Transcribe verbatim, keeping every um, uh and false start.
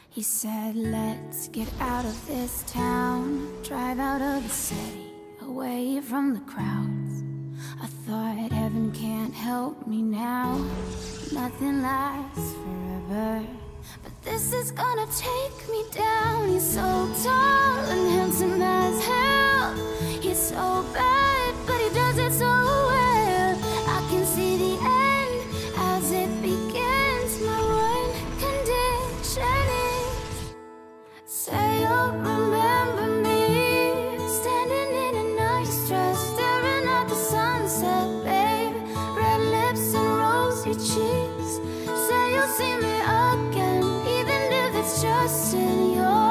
He said, let's get out of this town, drive out of the city, away from the crowds. I thought heaven can't help me now, nothing lasts forever. But this is gonna take me down. He's so tall and handsome as hell. He's so bad, but he does it so well. I can see the end as it begins. My one condition is, say you'll remember me, standing in a nice dress, staring at the sunset, babe. Red lips and rosy cheeks. Say you'll see me again, even if it's just in your